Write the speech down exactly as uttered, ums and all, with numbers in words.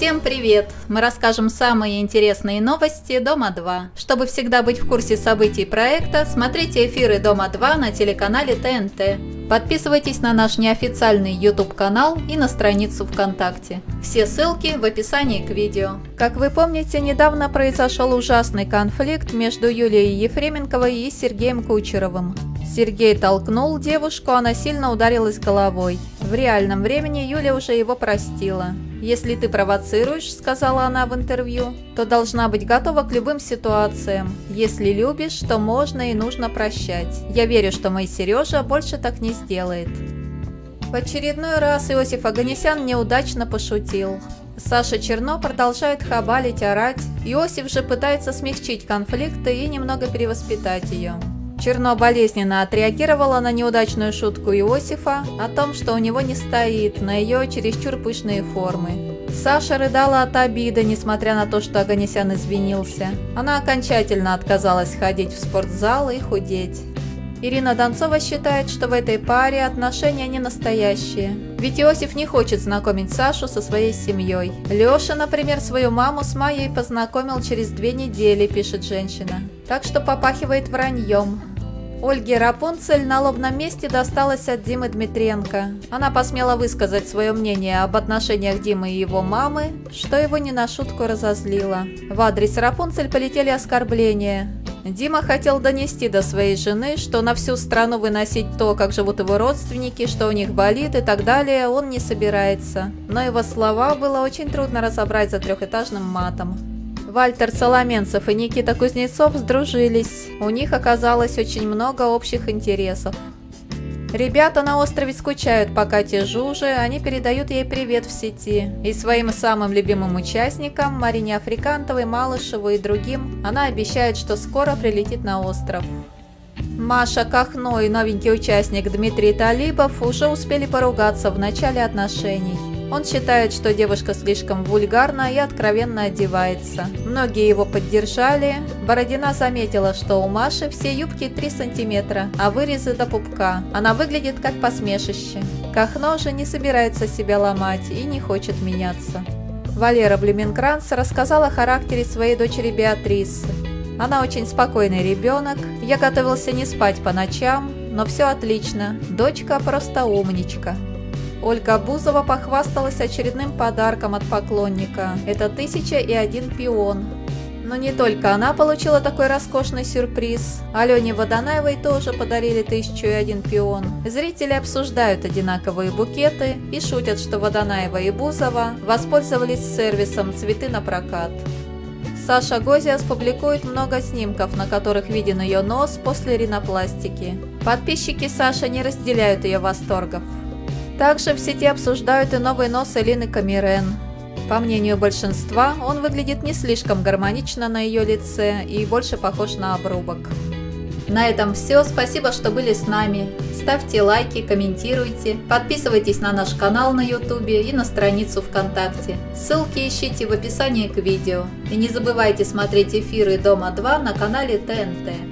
Всем привет! Мы расскажем самые интересные новости Дома два. Чтобы всегда быть в курсе событий проекта, смотрите эфиры Дома два на телеканале Т Н Т. Подписывайтесь на наш неофициальный YouTube канал и на страницу ВКонтакте. Все ссылки в описании к видео. Как вы помните, недавно произошел ужасный конфликт между Юлией Ефременковой и Сергеем Кучеровым. Сергей толкнул девушку, она сильно ударилась головой. В реальном времени Юля уже его простила. «Если ты провоцируешь, — сказала она в интервью, — то должна быть готова к любым ситуациям. Если любишь, то можно и нужно прощать. Я верю, что мой Сережа больше так не сделает». В очередной раз Иосиф Оганесян неудачно пошутил. Саша Черно продолжает хабалить, орать. Иосиф же пытается смягчить конфликты и немного перевоспитать ее. Черно болезненно отреагировала на неудачную шутку Иосифа о том, что у него не стоит на ее чересчур пышные формы. Саша рыдала от обиды, несмотря на то, что Оганесян извинился. Она окончательно отказалась ходить в спортзал и худеть. Ирина Донцова считает, что в этой паре отношения не настоящие. Ведь Иосиф не хочет знакомить Сашу со своей семьей. Леша, например, свою маму с Майей познакомил через две недели, пишет женщина. Так что попахивает враньем. Ольге Рапунцель на лобном месте досталось от Димы Дмитриенко. Она посмела высказать свое мнение об отношениях Димы и его мамы, что его не на шутку разозлило. В адрес Рапунцель полетели оскорбления. Дима хотел донести до своей жены, что на всю страну выносить то, как живут его родственники, что у них болит и так далее, он не собирается. Но его слова было очень трудно разобрать за трехэтажным матом. Вальтер Соломенцев и Никита Кузнецов сдружились. У них оказалось очень много общих интересов. Ребята на острове скучают по Кате Жуже, они передают ей привет в сети. И своим самым любимым участникам, Марине Африкантовой, Малышеву и другим, она обещает, что скоро прилетит на остров. Маша Кахно и новенький участник Дмитрий Талибов уже успели поругаться в начале отношений. Он считает, что девушка слишком вульгарна и откровенно одевается. Многие его поддержали. Бородина заметила, что у Маши все юбки три сантиметра, а вырезы до пупка. Она выглядит как посмешище. Кахно же не собирается себя ломать и не хочет меняться. Валера Блюменкранц рассказала о характере своей дочери Беатрисы. Она очень спокойный ребенок. Я готовился не спать по ночам, но все отлично. Дочка просто умничка. Ольга Бузова похвасталась очередным подарком от поклонника. Это тысяча и один пион. Но не только она получила такой роскошный сюрприз. Алене Водонаевой тоже подарили тысячу и один пион. Зрители обсуждают одинаковые букеты и шутят, что Водонаева и Бузова воспользовались сервисом «Цветы на прокат». Саша Гозиас публикует много снимков, на которых виден ее нос после ринопластики. Подписчики Саши не разделяют ее восторгов. Также в сети обсуждают и новый нос Элины Камирен. По мнению большинства, он выглядит не слишком гармонично на ее лице и больше похож на обрубок. На этом все. Спасибо, что были с нами. Ставьте лайки, комментируйте, подписывайтесь на наш канал на YouTube и на страницу ВКонтакте. Ссылки ищите в описании к видео. И не забывайте смотреть эфиры Дома два на канале Т Н Т.